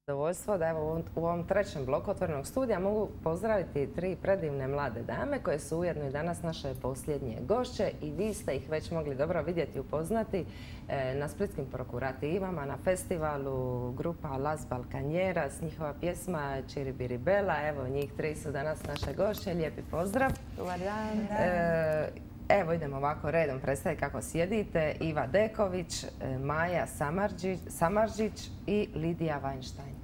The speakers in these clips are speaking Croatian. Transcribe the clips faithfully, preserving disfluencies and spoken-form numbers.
Zadovoljstvo da evo u ovom trećem bloku Otvorenog studija mogu pozdraviti tri predivne mlade dame koje su ujedno i danas naše posljednje gošće i vi ste ih već mogli dobro vidjeti i upoznati na splitskim prokurativama, na festivalu grupa Las Balcanieras, njihova pjesma Čiribiribela. Evo, njih tri su danas naše gošće. Lijepi pozdrav. Dobar dan. Evo, idemo ovako redom predstaviti kako sjedite. Iva Deković, Maja Samarđić i Lidija Weinstein.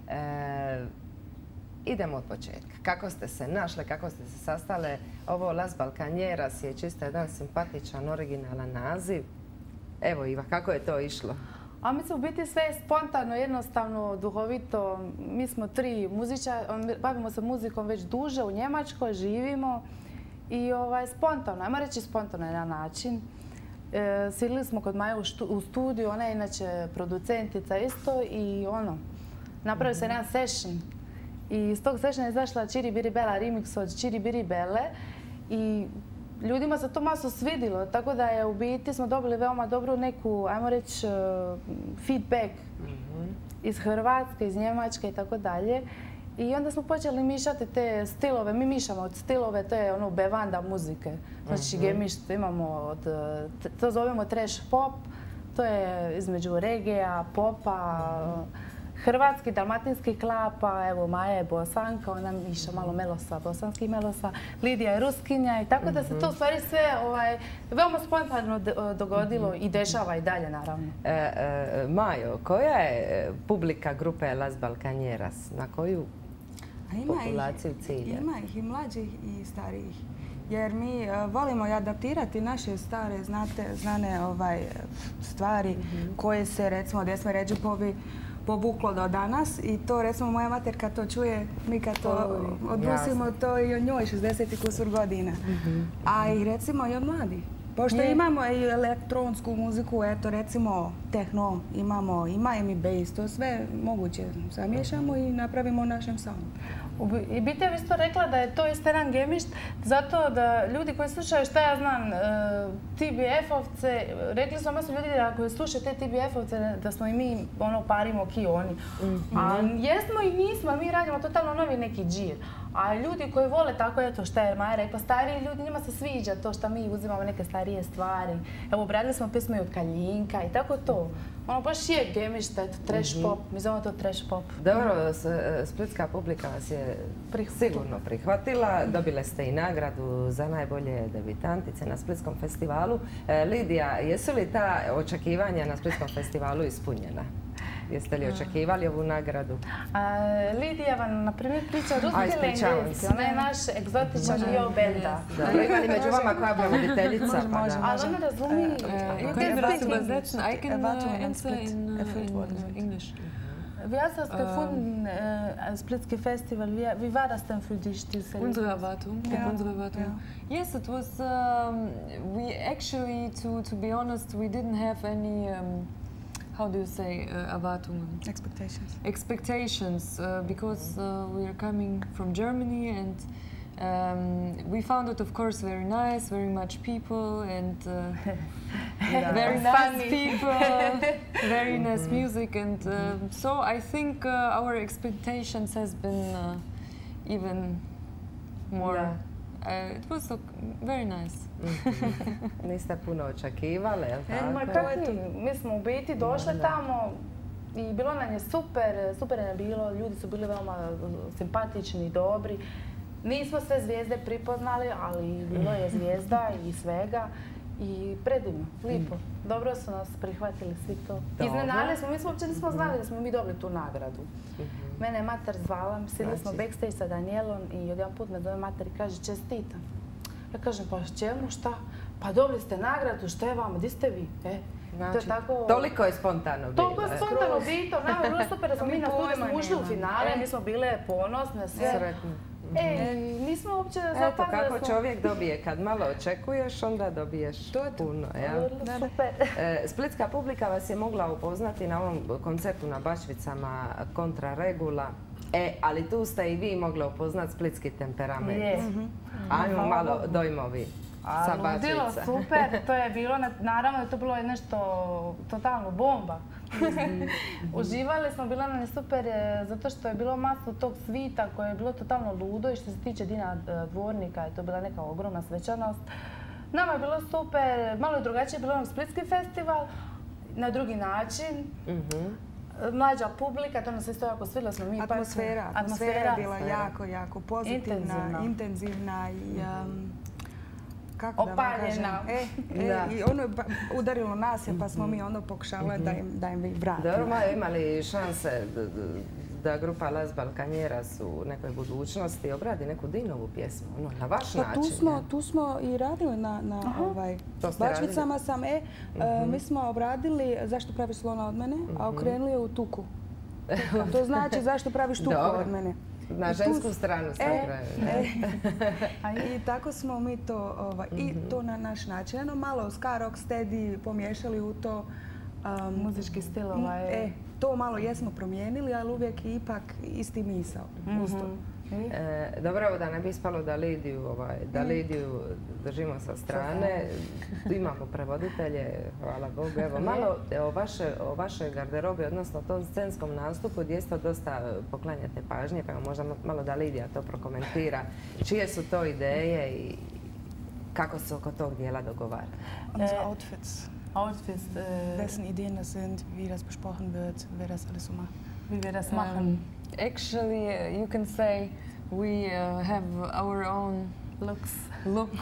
E, idemo od početka. Kako ste se našle, kako ste se sastale? Ovo Las Balcanieras je čisto jedan simpatičan, originalan naziv. Evo Iva, kako je to išlo? A mi smo u biti sve spontano, jednostavno, duhovito. Mi smo tri muzičara, bavimo se muzikom već duže, u Njemačkoj živimo i ovaj, spontano, ajmo reći spontano na način. E, svirali smo kod Maje u, u studiju, ona je inače producentica isto i ono, napravio se jedan session i iz tog sessiona je izašla Čiribiribela, remix od Čiribiribele i ljudima se to maso svidilo, tako da je u biti smo dobili veoma dobru neku, ajmo reći, feedback iz Hrvatske, iz Njemačke i tako dalje. I onda smo počeli mišati te stilove, mi mišamo od stilove, to je ono bevanda muzike. Znači gemišt imamo od, to zovemo trash pop, to je između regija, popa, hrvatski, dalmatinski klapa, evo Maja je bosanka, ona miša malo melosa, bosanskih melosa, Lidija je ruskinja i tako da se to u stvari sve ovaj, veoma spontano dogodilo i dešava i dalje naravno. E, e, Majo, koja je publika grupe Las Balcanieras? Na koju populaciju cilja? Ima ih i mlađih i starijih. Jer mi uh, volimo i adaptirati naše stare, znate, znane ovaj, stvari mm-hmm. koje se, recimo, Desme Redžipovi povuklo do danas i to, recimo, moja materka to čuje, mi kad to oh, odnosimo jasno. To i o njoj šezdeset i kusur godina. Mm-hmm. A i recimo i od mladih. Pošto je. Imamo i elektronsku muziku, eto recimo tehno, imamo i Miami bass, to sve moguće zamiješamo i napravimo u našem soundu. I biti je isto rekla da je to isto jedan gemišt, zato da ljudi koji slušaju, šta ja znam, T B F-ovce, rekli su ono su ljudi da koji slušaju te T B F-ovce da smo i mi ono parimo ki oni. Mm-hmm. A jesmo i nismo, mi radimo totalno novi neki džir. A ljudi koji vole tako, eto šta je Maja rekla, stariji ljudi, njima se sviđa to što mi uzimamo neke starije stvari. Evo, obradili smo pismo i od Kaljinka i tako to. Ono baš je gemišta, eto, trash pop, mi zovemo to trash pop. Dobro, splitska publika vas je sigurno prihvatila. Dobile ste i nagradu za najbolje debitantice na Splitskom festivalu. Lidija, jesu li ta očekivanja na Splitskom festivalu ispunjena? Jeste li očekivali ovu nagradu? A, Lidija vam, na primjer, priča ruski ili engleski. Ona je naš egzotičan dio benda. Dobro, ima li među vama koja prevoditeljica? Ali ona razumije. I can answer in English. Wie heißt das gefunden, äh, Splitski Festival? Wie, wie war das denn für dich? Diese unsere Erwartung. Ja. Unsere Erwartung. Ja. Yes, it was. Um, we actually, to to be honest, we didn't have any. Um, how do you say uh, Erwartungen? Expectations. Expectations, uh, because uh, we are coming from Germany and. Um, we found it, of course, very nice, very much people, and uh, yeah. very nice people, very nice music, and uh, so I think uh, our expectations has been uh, even more. Yeah. Uh, it was look, very nice. Niste puno očekivali, je li tako? Mi smo u biti došli tamo i bilo nam je super, super je bilo, ljudi su bili veoma simpatični, dobri. Nismo sve zvijezde pripoznali, ali bilo je zvijezda i svega. I predivno, lijepo. Dobro su nas prihvatili svi to. Iznenadili smo, mi smo uopće nismo znali da smo mi dobili tu nagradu. Mene je mater zvala, sjedili smo backstage sa Danielom i jedan put me zove mater i kaže čestitam. Ja kažem, pa čemu, šta? Pa dobili ste nagradu, šta je vama, di ste vi? E, znači, to je tako... Toliko je spontano bilo. Toliko je spontano bilo, nama je bilo super da smo mi na studiju smo ušli u finale, mi smo bile ponosne, sve. Sretno. E, nismo uopće zapazili. Eto, kako čovjek dobije, kad malo očekuješ, onda dobiješ puno. Super. Splitska publika vas je mogla upoznati na ovom koncertu na Bačvicama Kontra Regula. E, ali tu ste i vi mogli upoznati splitski temperament. Ajmo malo dojmovi. sa bačica. Ludilo, super. To je bilo, naravno da je to bilo nešto totalno bomba. Uživali smo, bila nam je super zato što je bilo masu tog svita koje je bilo totalno ludo i što se tiče Dina Dvornika je to bila neka ogromna svečanost. Nama je bilo super, malo je drugačije bilo nam Splitski festival, na drugi način. Mlađa publika, to nas isto jako svidjelo smo mi. Atmosfera, atmosfera je bila jako, jako pozitivna, intenzivna i kako da vam kažem, i ono je udarilo nas pa smo mi ono pokušali da im vratimo. Dobro, imali šanse da grupa Las Balcanieras u nekoj budućnosti obradi neku Dinovu pjesmu, na vaš način? Tu smo i radili na Bačvicama sam, e, mi smo obradili Zašto praviš slona od mene, a okrenuli je u tuku. To znači Zašto praviš tuku od mene. Na žensku stranu sam I tako smo mi to, i to na naš način, malo ska, rocksteady pomiješali u to. Muzički stil ovaj. To malo jesmo promijenili, ali uvijek ipak isti misao. Dobro, evo da ne bi ispalo da Lidiju držimo sa strane. Imamo prevoditelje, hvala Bogu. Evo malo o vašoj garderobi, odnosno tom scenskom nastupu gdje isto dosta poklanjate pažnje, pa možda malo da Lidija to prokomentira. Čije su to ideje i kako se oko tog dijela dogovara? Unsere Outfits. Outfits. Wessen Ideen das sind, wie das besprochen wird, wer das alles so macht. Wie wir das machen. Actually, uh, you can say we uh, have our own looks. Look.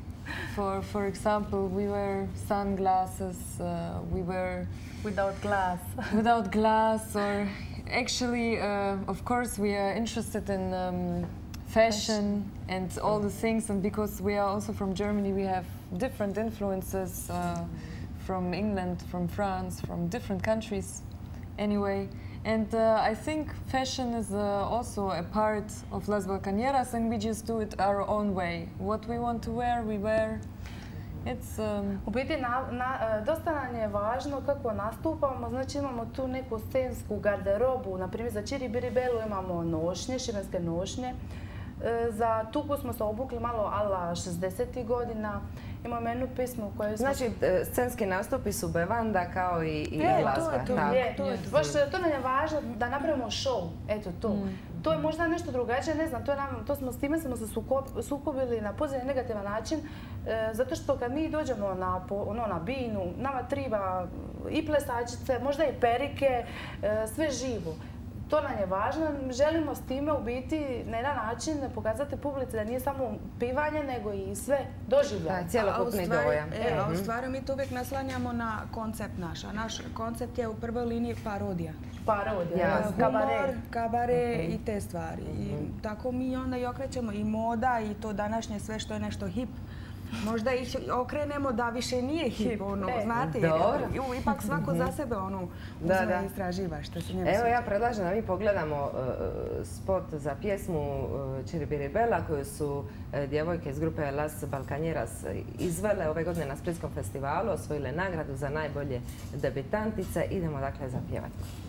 For for example, we wear sunglasses. Uh, we wear without glass. without glass, or actually, uh, of course, we are interested in um, fashion and all the things. And because we are also from Germany, we have different influences uh, from England, from France, from different countries. Anyway. And uh, I think fashion is uh, also a part of Las Balcanieras, and we just do it our own way. What we want to wear, we wear. It's, um... U biti, na, na, dosta nam je važno kako nastupamo, znači imamo tu neku scensku garderobu, na primjer za Čiri Biri Belu imamo nošnje, šibenske nošnje. Za Tuku smo se obukli malo ala šezdesetih godina. Imamo jednu pismu koju smo... Znači, scenski nastupi su bevanda kao i glazba. Je, to je to. Je. Baš to nam je važno da napravimo show. Eto to. Mm. To je možda nešto drugačije, ne znam, to, je nam, to smo, s time smo se sukobili na pozitivan negativan način, e, zato što kad mi dođemo na, ono, na binu, nama triba i plesačice, možda i perike, e, sve živo. To nam je važno. Želimo s time u biti na jedan način pokazati publici da nije samo pivanje, nego i sve doživljaje. Cijelokupni dojam. A u stvari mi to uvijek naslanjamo na koncept naš. Naš koncept je u prvoj liniji parodija. Parodija, kabare. Kabare i te stvari. I tako mi onda i okrećemo i moda i to današnje sve što je nešto hip. Možda ih okrenemo da više nije hip, ono, znate, ipak svako za sebe ono uzme i istraživa što se njemu Evo ja predlažem da mi pogledamo spot za pjesmu Čiri Biri Bela koju su djevojke iz grupe Las Balcanieras izvele ove godine na Splitskom festivalu, osvojile nagradu za najbolje debitantice. Idemo dakle zapjevati.